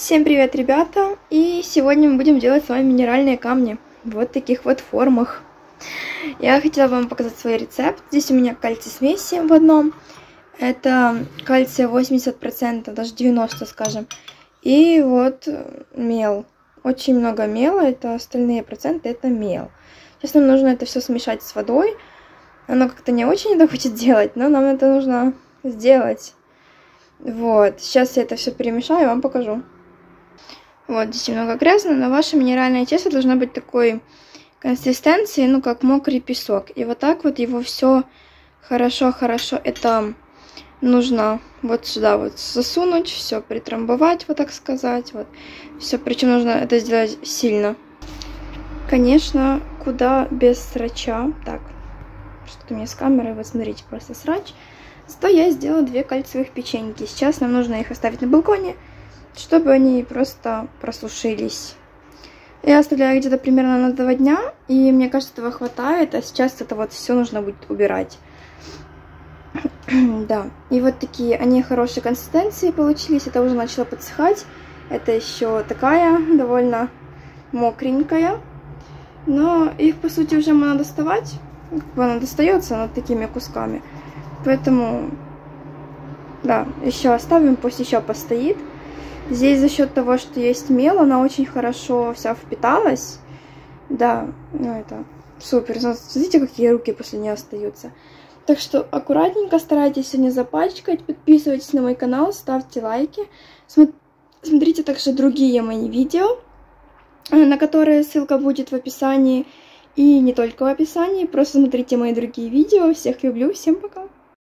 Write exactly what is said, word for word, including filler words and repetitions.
Всем привет, ребята! И сегодня мы будем делать с вами минеральные камни. Вот в таких вот формах. Я хотела вам показать свой рецепт. Здесь у меня кальций смеси в одном. Это кальция восемьдесят процентов, даже девяносто процентов, скажем. И вот мел. Очень много мела. Это остальные проценты, это мел. Сейчас нам нужно это все смешать с водой. Оно как-то не очень это хочет делать, но нам это нужно сделать. Вот. Сейчас я это все перемешаю и вам покажу. Вот, здесь немного грязно, но ваше минеральное тесто должно быть такой консистенции, ну, как мокрый песок. И вот так вот его все хорошо-хорошо, это нужно вот сюда вот засунуть, все притрамбовать, вот так сказать. Вот. Все, причем нужно это сделать сильно. Конечно, куда без срача. Так, что-то у меня с камерой, вот смотрите, просто срач. Зато я сделала две кальциевых печеньки. Сейчас нам нужно их оставить на балконе, чтобы они просто просушились. Я оставляю где-то примерно на два дня, и мне кажется, этого хватает, а сейчас это вот все нужно будет убирать. Да, и вот такие они хорошей консистенции получились, это уже начало подсыхать. Это еще такая довольно мокренькая, но их по сути уже можно доставать, как бы она достается над такими кусками, поэтому да, еще оставим, пусть еще постоит. Здесь за счет того, что есть мел, она очень хорошо вся впиталась. Да, ну это супер. Смотрите, какие руки после нее остаются. Так что аккуратненько старайтесь не запачкать. Подписывайтесь на мой канал, ставьте лайки. Смотрите также другие мои видео, на которые ссылка будет в описании. И не только в описании. Просто смотрите мои другие видео. Всех люблю. Всем пока.